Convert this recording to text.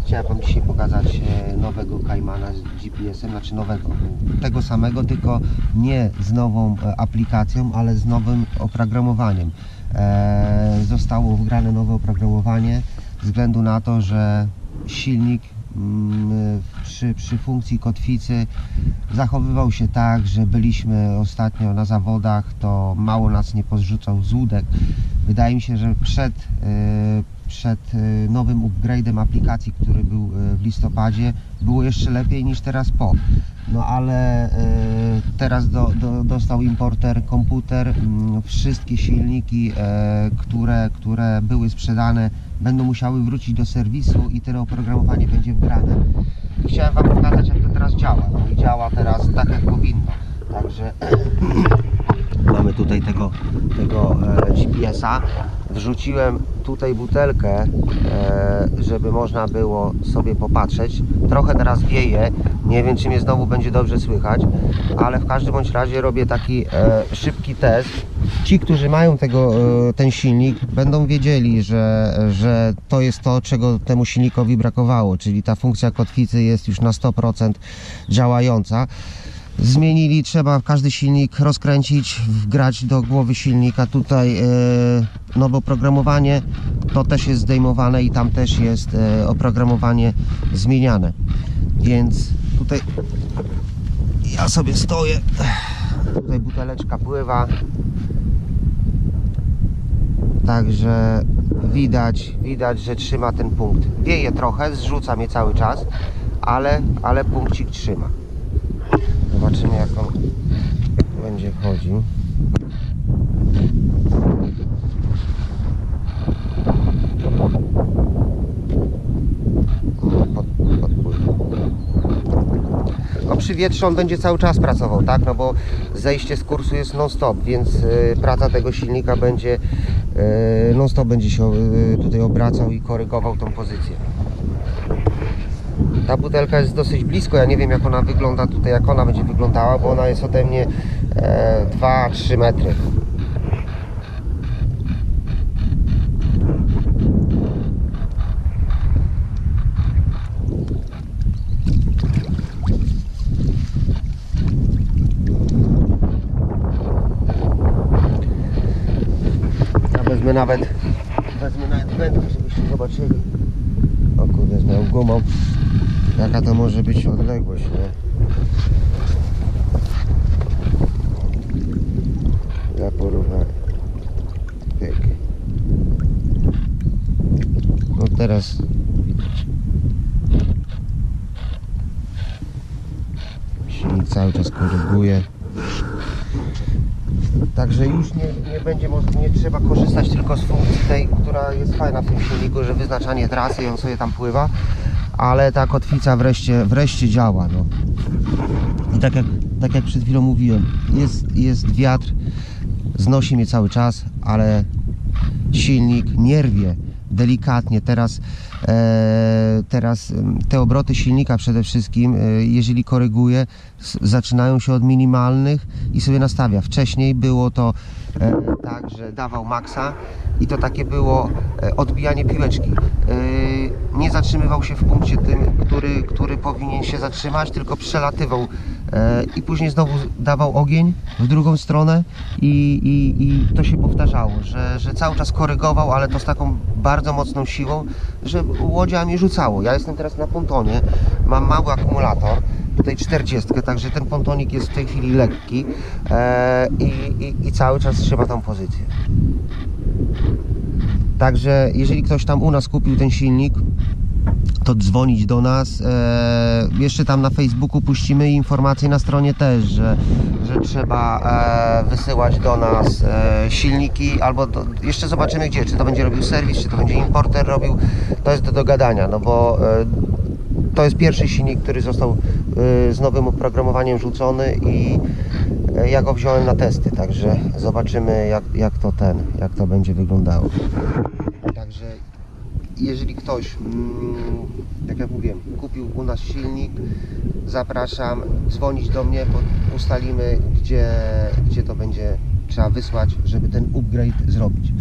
Chciałem Wam dzisiaj pokazać nowego Caymana z GPS-em, znaczy nowego, tego samego, tylko nie z nową aplikacją, ale z nowym oprogramowaniem. Zostało wgrane nowe oprogramowanie ze względu na to, że silnik przy funkcji kotwicy zachowywał się tak, że byliśmy ostatnio na zawodach, to mało nas nie pozrzucał z łódek. Wydaje mi się, że przed nowym upgrade'em aplikacji, który był w listopadzie, było jeszcze lepiej niż teraz po. No ale teraz dostał importer komputer, wszystkie silniki, które były sprzedane, będą musiały wrócić do serwisu i to oprogramowanie będzie wgrane. I chciałem Wam pokazać, jak to teraz działa. No i działa teraz tak, jak powinno. Także mamy tutaj tego GPS-a. Wrzuciłem tutaj butelkę, żeby można było sobie popatrzeć. Trochę teraz wieje, nie wiem, czy mnie znowu będzie dobrze słychać, ale w każdym bądź razie robię taki szybki test. Ci, którzy mają ten silnik, będą wiedzieli, że to jest to, czego temu silnikowi brakowało, czyli ta funkcja kotwicy jest już na 100% działająca. Zmienili, trzeba każdy silnik rozkręcić, wgrać do głowy silnika. Tutaj nowe oprogramowanie, to też jest zdejmowane i tam też jest oprogramowanie zmieniane. Więc tutaj ja sobie stoję, tutaj buteleczka pływa, także widać, że trzyma ten punkt. Wieje trochę, zrzuca mnie cały czas, ale punkcik trzyma. Zobaczymy, jak on będzie chodził. No przy wietrze on będzie cały czas pracował, tak? No bo zejście z kursu jest non-stop, więc praca tego silnika będzie non-stop, będzie się tutaj obracał i korygował tą pozycję. Ta butelka jest dosyć blisko, ja nie wiem, jak ona wygląda tutaj, jak ona będzie wyglądała, bo ona jest ode mnie 2-3 metry. Ja wezmę nawet wędkę, żebyście zobaczyli. O kurde, z moją gumą. Jaka to może być odległość, nie? Dla porównania. Tak. No teraz widać. Silnik cały czas koryguje. Także już nie trzeba korzystać tylko z funkcji tej, która jest fajna w tym silniku, że wyznaczanie trasy i on sobie tam pływa, ale ta kotwica wreszcie działa. No. I tak jak przed chwilą mówiłem, jest wiatr, znosi mnie cały czas, ale silnik nie rwie, delikatnie. Teraz te obroty silnika przede wszystkim, jeżeli koryguje, zaczynają się od minimalnych i sobie nastawia. Wcześniej było to tak, że dawał maksa i to takie było odbijanie piłeczki. Nie zatrzymywał się w punkcie tym, który powinien się zatrzymać, tylko przelatywał i później znowu dawał ogień w drugą stronę i to się powtarzało, że cały czas korygował, ale to z taką bardzo mocną siłą, że łodziami rzucało. Ja jestem teraz na pontonie, mam mały akumulator, tutaj 40, także ten pontonik jest w tej chwili lekki i cały czas trzyma tą pozycję. Także jeżeli ktoś tam u nas kupił ten silnik, to dzwonić do nas. Jeszcze tam na Facebooku puścimy informacje, na stronie też, że trzeba wysyłać do nas silniki, albo jeszcze zobaczymy gdzie, czy to będzie robił serwis, czy to będzie importer robił. To jest do dogadania, no bo to jest pierwszy silnik, który został z nowym oprogramowaniem rzucony i ja go wziąłem na testy, także zobaczymy jak to będzie wyglądało. Także jeżeli ktoś, tak jak mówiłem, kupił u nas silnik, zapraszam dzwonić do mnie, bo ustalimy gdzie to będzie trzeba wysłać, żeby ten upgrade zrobić.